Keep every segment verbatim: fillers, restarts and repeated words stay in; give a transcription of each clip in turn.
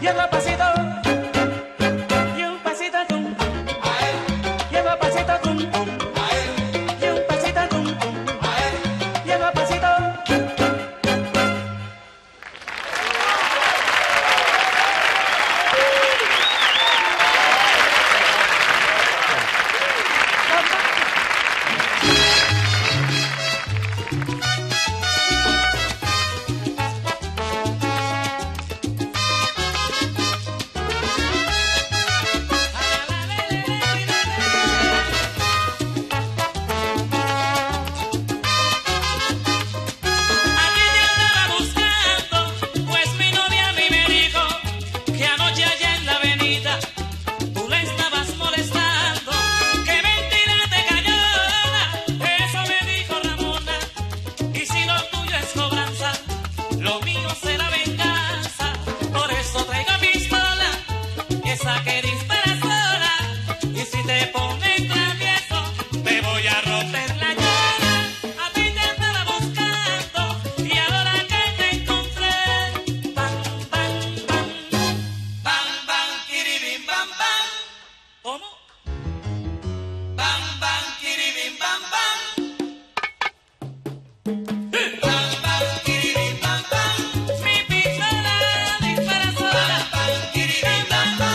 y otro pasito, y un pasito tum, y otro pasito tum, y un pasito tum, y otro pasito. Que dispara sola, y si te pones travieso te voy a romper la llora. A ti te estaba buscando y ahora que te encontré, bam, bam, bam, bam, bam, kiribim, bam, bam. ¿Cómo? Bam, bam, kiribim, bam, bam. Bam, bam, kiribim, bam, bam. Mi pistola dispara sola, bam, bam, kiribim, bam, bam.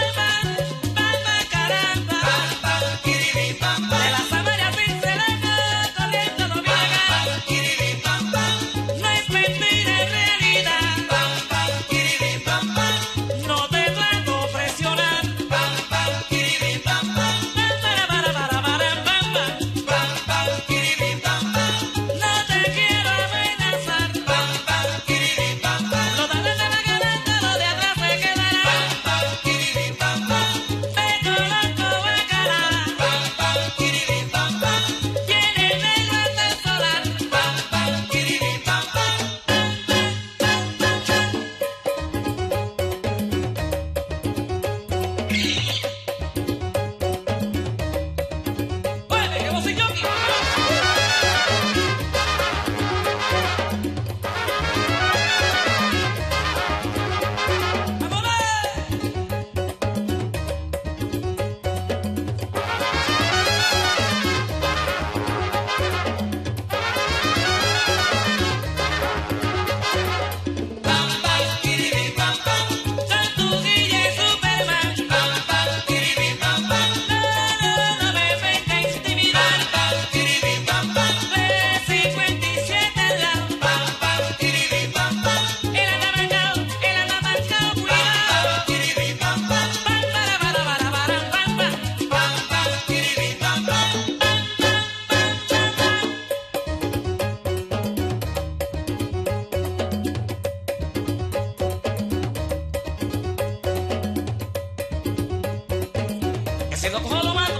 Si lo cojo lo mato.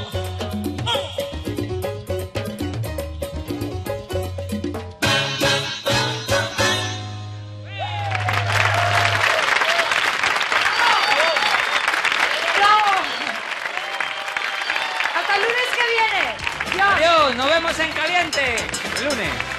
Hasta el lunes que viene. Adiós, nos vemos en Caliente el lunes.